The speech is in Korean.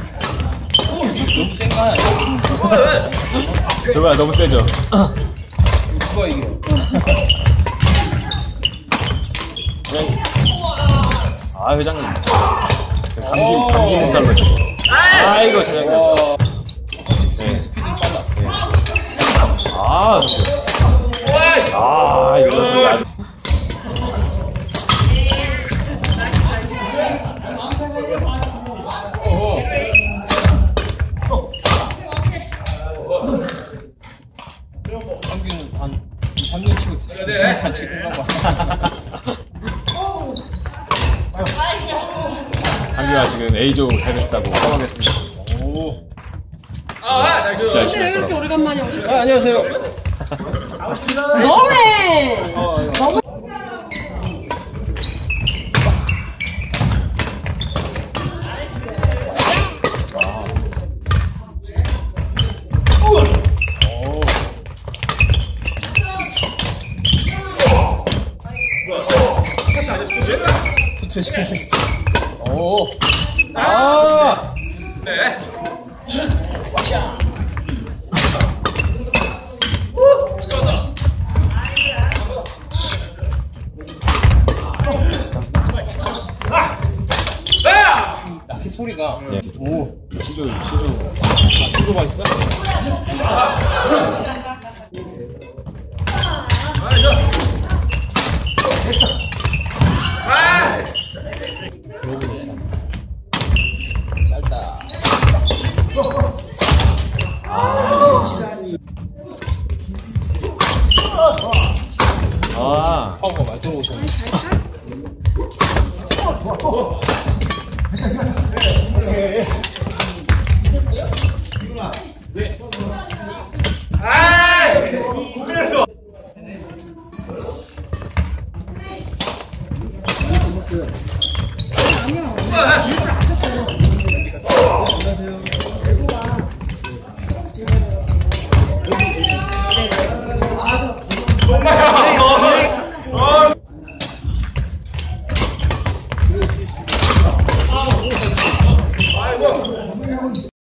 너무 센 거 아니야? 저거야 너무 세죠? 누가 이겨? 아 회장님 감기 인살로 쳐. 아이고 차장님. 스윙 스피드 빨라. 아 이거 아주. 평균 한 2, 3년 치고 다 치고 가 봐. 한규가 지금 A조 해줬다고 허락했습니다. 오. 진짜 열심히 왜 이렇게 했더라고. 오래간만에 오셨어요? 안녕하세요. 너무해! 너무 투투 시켜주겠지. 오. 아. 네. 이렇게 소리가. 네. 오. 시조 소도 맛있어? 짧다. 파워가 많이 들어오셨네.